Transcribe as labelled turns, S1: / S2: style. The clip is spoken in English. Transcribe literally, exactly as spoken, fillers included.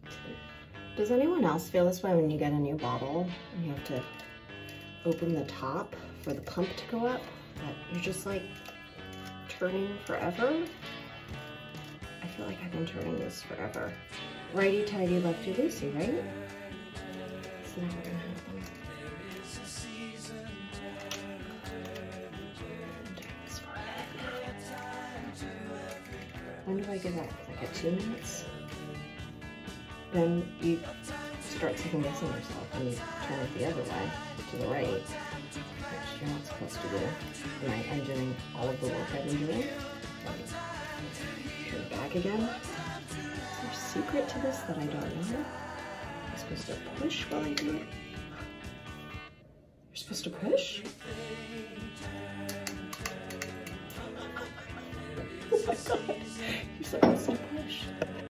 S1: Does anyone else feel this way when you get a new bottle and you have to open the top for the pump to go up? That you're just like turning forever? I feel like I've been turning this forever. Righty-tighty, lefty-loosey, right? It's never gonna happen. When do I give up? Like at two minutes? Then you start second guessing yourself and you turn it the other way, to the right, which you're not supposed to do. Am I undoing all of the work I've been doing? Turn it back again. Is there a secret to this that I don't know? I'm supposed to push while I do it? You're supposed to push? Oh my god, you're supposed to push.